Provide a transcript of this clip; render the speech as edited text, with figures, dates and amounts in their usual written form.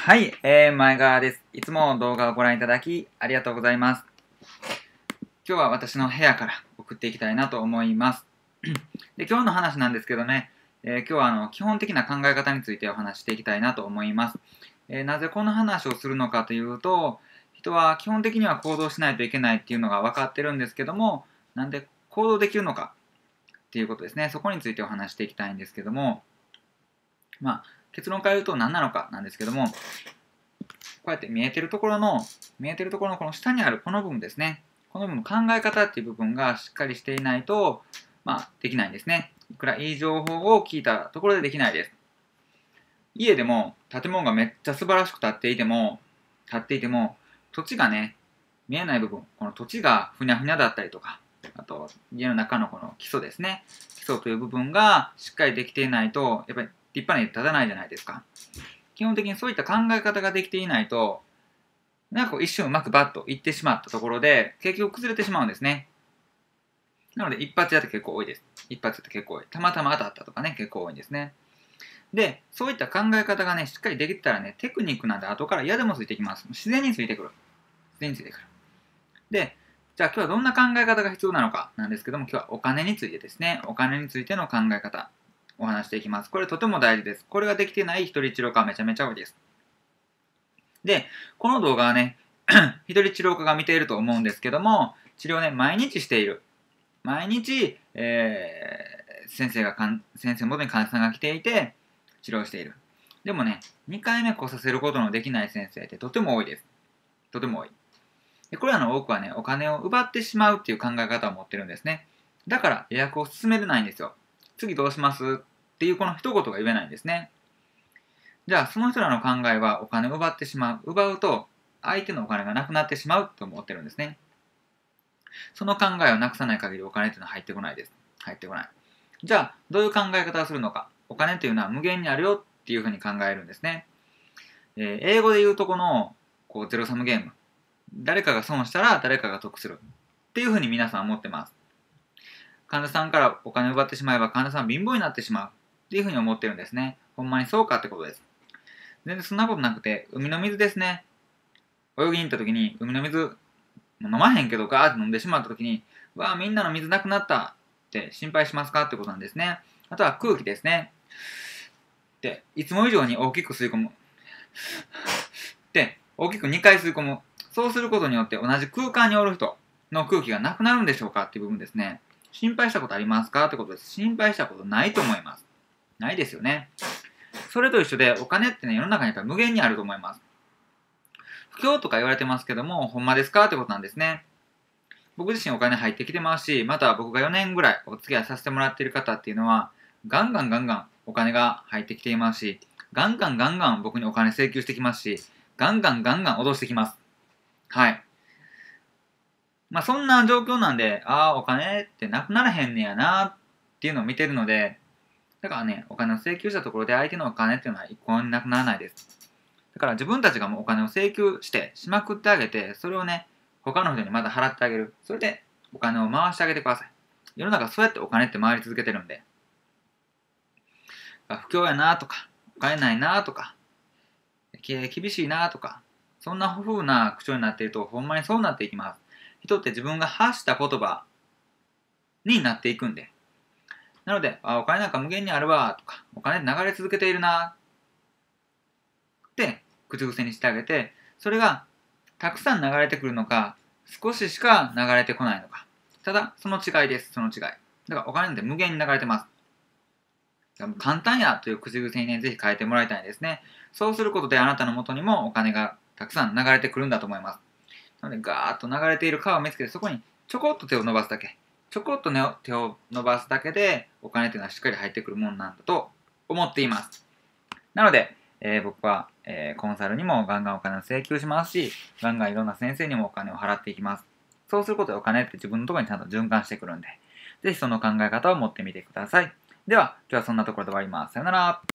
はい、前川です。いつも動画をご覧いただきありがとうございます。今日は私の部屋から送っていきたいなと思います。で、今日の話なんですけどね、今日は基本的な考え方についてお話していきたいなと思います。なぜこの話をするのかというと、人は基本的には行動しないといけないっていうのが分かってるんですけども、なんで行動できるのかっていうことですね。そこについてお話していきたいんですけども、結論から言うと何なのかなんですけども、こうやって見えてるところのこの下にあるこの部分ですね。この部分、考え方っていう部分がしっかりしていないと、できないんですね。いくらいい情報を聞いたところでできないです。家でも建物がめっちゃ素晴らしく建っていても、土地がね、見えない部分、この土地がふにゃふにゃだったりとか、あと家の中のこの基礎ですね。基礎という部分がしっかりできていないと、やっぱり立派に立たないじゃないですか。基本的にそういった考え方ができていないと、なんかこう一瞬うまくバッといってしまったところで、結局崩れてしまうんですね。なので、一発屋って結構多いです。一発って結構多い。たまたま当たったとかね、結構多いんですね。で、そういった考え方がね、しっかりできてたらね、テクニックなんで後から嫌でもついてきます。自然についてくる。自然についてくる。で、じゃあ今日はどんな考え方が必要なのかなんですけども、今日はお金についてですね、お金についての考え方、お話していきます。これとても大事です。これができてない一人一郎家はめちゃめちゃ多いです。で、この動画はね、一人治療家が見ていると思うんですけども、治療をね、毎日している。毎日、先生元に患者さんが来ていて、治療している。でもね、2回目来させることのできない先生ってとても多いです。とても多い。でこれらの多くはね、お金を奪ってしまうっていう考え方を持ってるんですね。だから予約を進めれないんですよ。次どうしますっていうこの一言が言えないんですね。じゃあその人らの考えはお金を奪ってしまう。奪うと相手のお金がなくなってしまうと思ってるんですね。その考えをなくさない限りお金っていうのは入ってこないです。入ってこない。じゃあどういう考え方をするのか。お金っていうのは無限にあるよっていうふうに考えるんですね。英語で言うとこのゼロサムゲーム。誰かが損したら誰かが得するっていうふうに皆さん思ってます。患者さんからお金を奪ってしまえば患者さんは貧乏になってしまうっていうふうに思ってるんですね。ほんまにそうかってことです。全然そんなことなくて、海の水ですね。泳ぎに行った時に海の水飲まへんけどガーって飲んでしまった時に、わあみんなの水なくなったって心配しますかってことなんですね。あとは空気ですね。で、いつも以上に大きく吸い込む。で、大きく2回吸い込む。そうすることによって同じ空間におる人の空気がなくなるんでしょうかっていう部分ですね。心配したことありますかってことです。心配したことないと思います。ないですよね。それと一緒でお金ってね、世の中にやっぱり無限にあると思います。不況とか言われてますけども、ほんまですかってことなんですね。僕自身お金入ってきてますし、また僕が4年ぐらいお付き合いさせてもらっている方っていうのは、ガンガンお金が入ってきていますし、ガンガン僕にお金請求してきますし、ガンガン脅してきます。はい。そんな状況なんで、お金ってなくならへんねやなっていうのを見てるので、だからね、お金を請求したところで相手のお金っていうのは一向になくならないです。だから自分たちがもうお金を請求してしまくってあげて、それをね、他の人にまた払ってあげる。それでお金を回してあげてください。世の中そうやってお金って回り続けてるんで。不況やなとか、お金ないなとか、経営厳しいなとか、そんな風な口調になっていると、ほんまにそうなっていきます。人って自分が発した言葉になっていくんで。なので、お金なんか無限にあるわとか、お金流れ続けているなって口癖にしてあげて、それがたくさん流れてくるのか、少ししか流れてこないのか。ただ、その違いです、その違い。だからお金なんて無限に流れてます。簡単やという口癖にね、ぜひ変えてもらいたいですね。そうすることであなたの元にもお金がたくさん流れてくるんだと思います。なので、ガーッと流れている川を見つけて、そこにちょこっと手を伸ばすだけ。ちょこっと、ね、手を伸ばすだけで、お金というのはしっかり入ってくるものなんだと思っています。なので、僕は、コンサルにもガンガンお金を請求しますし、ガンガンいろんな先生にもお金を払っていきます。そうすることでお金って自分のところにちゃんと循環してくるんで、ぜひその考え方を持ってみてください。では、今日はそんなところで終わります。さよなら。